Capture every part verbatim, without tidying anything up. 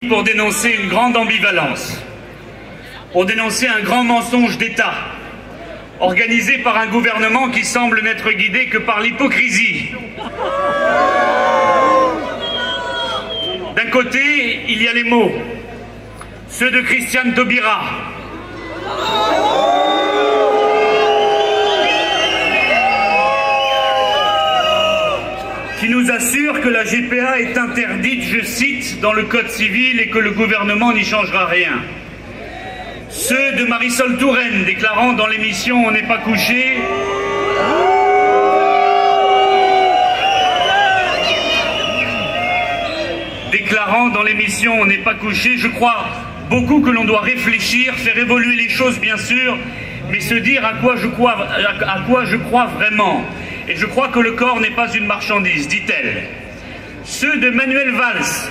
pour dénoncer une grande ambivalence, pour dénoncer un grand mensonge d'État, organisé par un gouvernement qui semble n'être guidé que par l'hypocrisie. D'un côté, il y a les mots, ceux de Christiane Taubira, qui nous assure que la G P A est interdite, je cite, dans le Code civil et que le gouvernement n'y changera rien. Ceux de Marisol Touraine déclarant dans l'émission « On n'est pas couché » déclarant dans l'émission « On n'est pas couché », je crois beaucoup que l'on doit réfléchir, faire évoluer les choses bien sûr, mais se dire à quoi je crois, à quoi je crois vraiment. Et je crois que le corps n'est pas une marchandise, dit-elle. Ceux de Manuel Valls.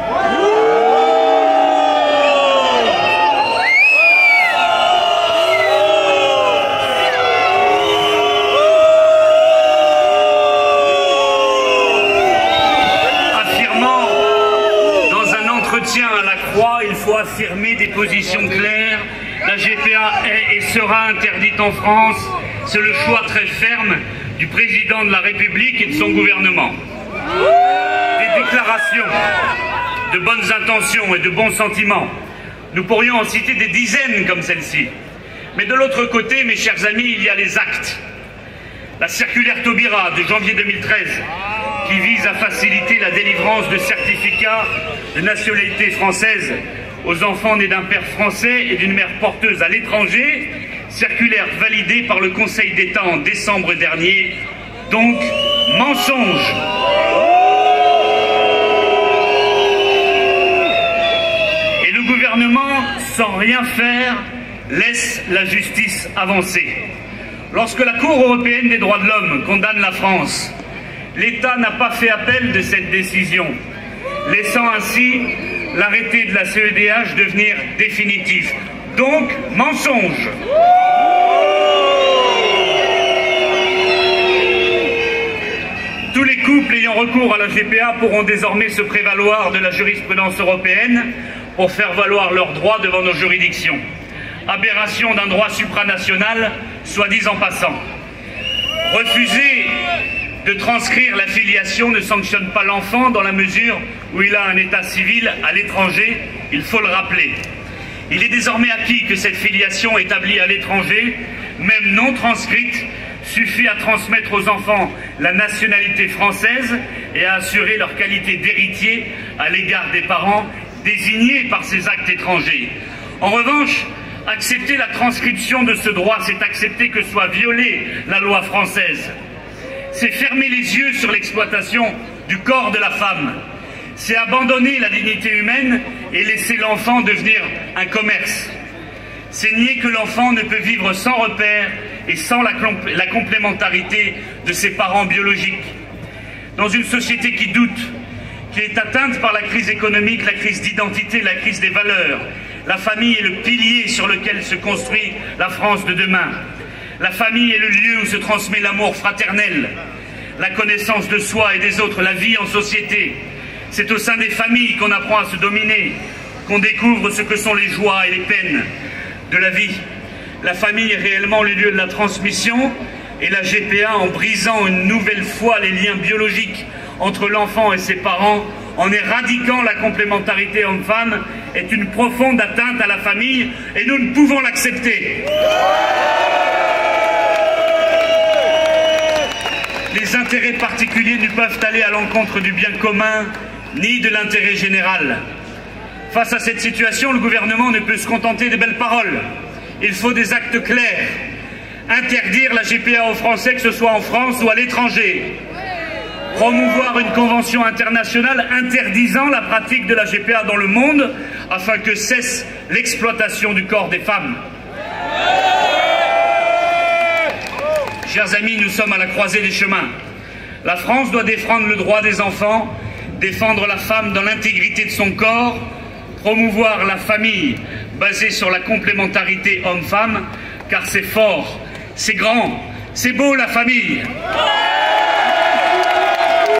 Affirmant dans un entretien à la Croix, il faut affirmer des positions claires. La G P A est et sera interdite en France. C'est le choix très ferme du président de la République et de son gouvernement. Des déclarations de bonnes intentions et de bons sentiments. Nous pourrions en citer des dizaines comme celle-ci. Mais de l'autre côté, mes chers amis, il y a les actes. La circulaire Taubira de janvier deux mille treize, qui vise à faciliter la délivrance de certificats de nationalité française aux enfants nés d'un père français et d'une mère porteuse à l'étranger, circulaire validée par le Conseil d'État en décembre dernier, donc mensonge. Et le gouvernement, sans rien faire, laisse la justice avancer. Lorsque la Cour européenne des droits de l'homme condamne la France, l'État n'a pas fait appel de cette décision, laissant ainsi l'arrêté de la C E D H devenir définitif. Donc, mensonge. Tous les couples ayant recours à la G P A pourront désormais se prévaloir de la jurisprudence européenne pour faire valoir leurs droits devant nos juridictions. Aberration d'un droit supranational, soit dit en passant. Refuser de transcrire la filiation ne sanctionne pas l'enfant dans la mesure où il a un état civil à l'étranger, il faut le rappeler. Il est désormais acquis que cette filiation établie à l'étranger, même non transcrite, suffit à transmettre aux enfants la nationalité française et à assurer leur qualité d'héritier à l'égard des parents désignés par ces actes étrangers. En revanche, accepter la transcription de ce droit, c'est accepter que soit violée la loi française. C'est fermer les yeux sur l'exploitation du corps de la femme. C'est abandonner la dignité humaine et laisser l'enfant devenir un commerce. C'est nier que l'enfant ne peut vivre sans repère et sans la, la complémentarité de ses parents biologiques. Dans une société qui doute, qui est atteinte par la crise économique, la crise d'identité, la crise des valeurs, la famille est le pilier sur lequel se construit la France de demain. La famille est le lieu où se transmet l'amour fraternel, la connaissance de soi et des autres, la vie en société. C'est au sein des familles qu'on apprend à se dominer, qu'on découvre ce que sont les joies et les peines de la vie. La famille est réellement le lieu de la transmission et la G P A, en brisant une nouvelle fois les liens biologiques entre l'enfant et ses parents, en éradiquant la complémentarité homme-femme, est une profonde atteinte à la famille et nous ne pouvons l'accepter. Les intérêts particuliers ne peuvent aller à l'encontre du bien commun ni de l'intérêt général. Face à cette situation, le gouvernement ne peut se contenter de belles paroles. Il faut des actes clairs. Interdire la G P A aux Français, que ce soit en France ou à l'étranger. Promouvoir une convention internationale interdisant la pratique de la G P A dans le monde afin que cesse l'exploitation du corps des femmes. Chers amis, nous sommes à la croisée des chemins. La France doit défendre le droit des enfants, défendre la femme dans l'intégrité de son corps, promouvoir la famille basée sur la complémentarité homme-femme, car c'est fort, c'est grand, c'est beau la famille.